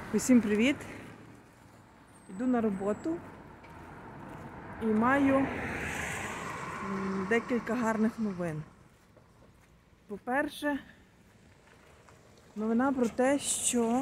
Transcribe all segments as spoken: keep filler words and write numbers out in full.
Усім привіт! Йду на роботу і маю декілька гарних новин. По-перше, новина про те, що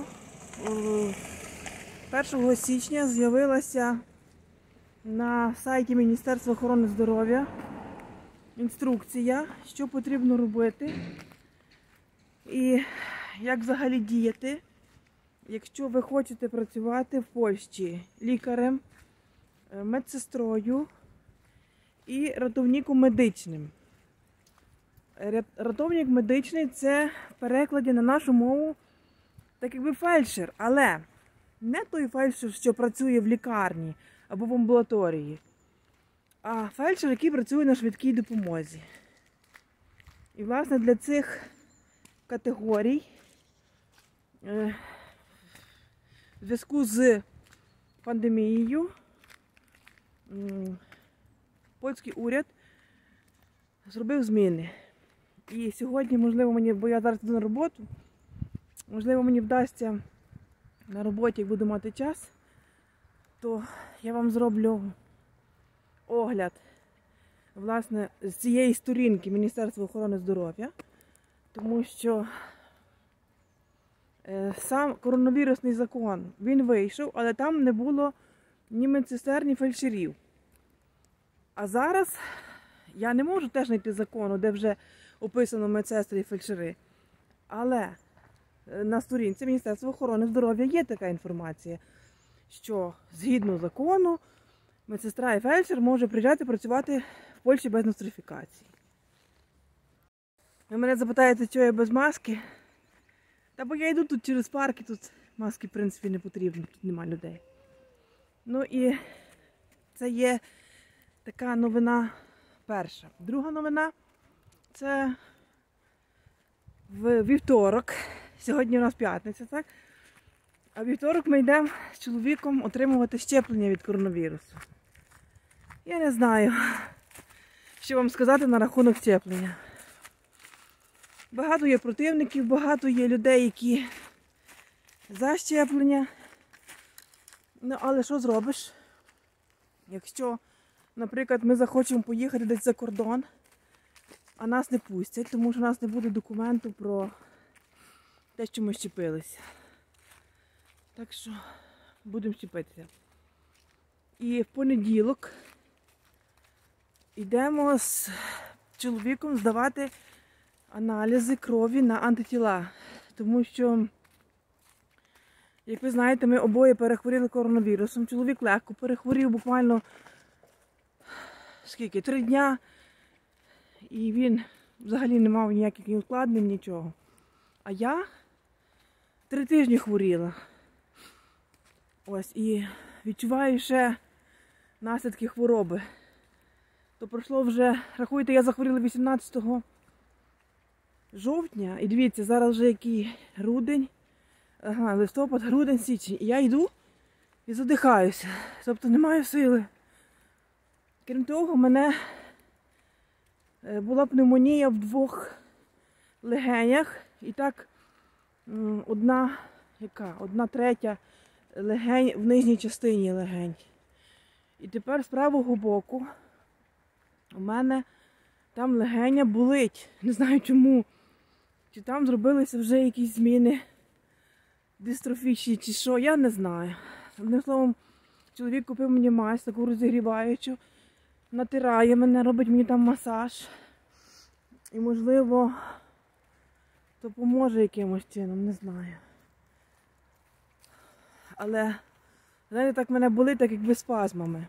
першого січня з'явилася на сайті Міністерства охорони здоров'я інструкція, що потрібно робити і як взагалі діяти, якщо ви хочете працювати в Польщі лікарем, медсестрою і рятівником медичним. Рятівник медичний – це в перекладі на нашу мову так якби фельдшер, але не той фельдшер, що працює в лікарні або в амбулаторії, а фельдшер, який працює на швидкій допомозі. І, власне, для цих категорій в зв'язку з пандемією польський уряд зробив зміни. І сьогодні, можливо, мені, бо я зараз йду на роботу, можливо, мені вдасться на роботі, як буду мати час, то я вам зроблю огляд, власне, з цієї сторінки Міністерства охорони здоров'я, тому що сам коронавірусний закон, він вийшов, але там не було ні медсестер, ні фельдшерів. А зараз я не можу теж знайти закону, де вже описано медсестри і фельдшери. Але на сторінці Міністерства охорони здоров'я є така інформація, що згідно закону медсестра і фельдшер може приїжджати працювати в Польщі без нострифікації. Ви мене запитаєте, чого я без маски? Та бо я йду тут через парк, і тут маски, в принципі, не потрібно, тут немає людей. Ну і це є така новина перша. Друга новина – це в вівторок, сьогодні у нас п'ятниця, так? А в вівторок ми йдемо з чоловіком отримувати щеплення від коронавірусу. Я не знаю, що вам сказати на рахунок щеплення. Багато є противників, багато є людей, які за щеплення. Ну, але що зробиш? Якщо, наприклад, ми захочемо поїхати десь за кордон, а нас не пустять, тому що у нас не буде документу про те, що ми щепилися. Так що будемо щепитися. І в понеділок йдемо з чоловіком здавати аналізи крові на антитіла. Тому що, як ви знаєте, ми обоє перехворіли коронавірусом. Чоловік легко перехворів, буквально скільки, три дня. І він взагалі не мав ніяких ні ускладнень, нічого. А я три тижні хворіла. Ось, і відчуваю ще наслідки хвороби. То пройшло вже, рахуйте, я захворіла вісімнадцятого жовтня. І дивіться, зараз вже який грудень, ага, листопад, грудень, січень. І я йду і задихаюся. Тобто не маю сили. Крім того, в мене була пневмонія в двох легенях. І так одна, яка? Одна третя легень в нижній частині легень. І тепер з правого боку у мене там легеня болить. Не знаю чому. Чи там зробилися вже якісь зміни дистрофічні, чи що, я не знаю. Одним словом, чоловік купив мені мазь, таку розігріваючу, натирає мене, робить мені там масаж. І, можливо, допоможе якимось чином, не знаю. Але, знаєте, так мене болить, так якби спазмами.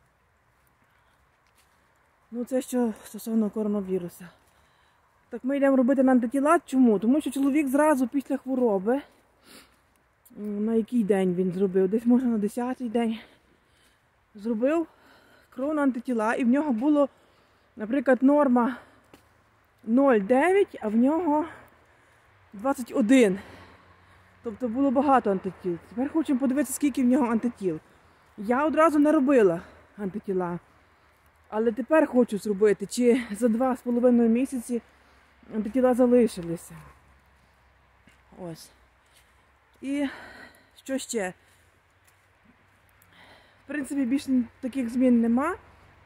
Ну, це що стосовно коронавіруса. Так ми йдемо робити на антитіла. Чому? Тому що чоловік зразу після хвороби, на який день він зробив, десь може на десятий день, зробив кров на антитіла, і в нього було, наприклад, норма нуль цілих дев'ять, а в нього двадцять один. Тобто було багато антитіл. Тепер хочемо подивитися, скільки в нього антитіл. Я одразу не робила антитіла. Але тепер хочу зробити, чи за два з половиною місяці антитіла залишилися. Ось. І Що ще? В принципі, більше таких змін нема.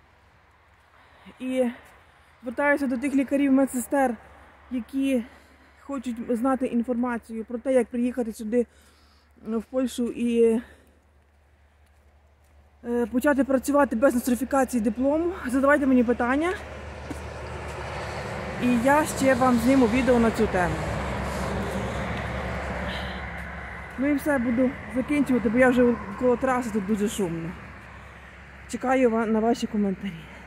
І звертаюся до тих лікарів, медсестер, які хочуть знати інформацію про те, як приїхати сюди, в Польщу, і почати працювати без нострифікації диплому. Задавайте мені питання. І я ще вам зніму відео на цю тему. Ну і все, буду закінчувати, бо я вже коло траси, тут дуже шумно. Чекаю на ваші коментарі.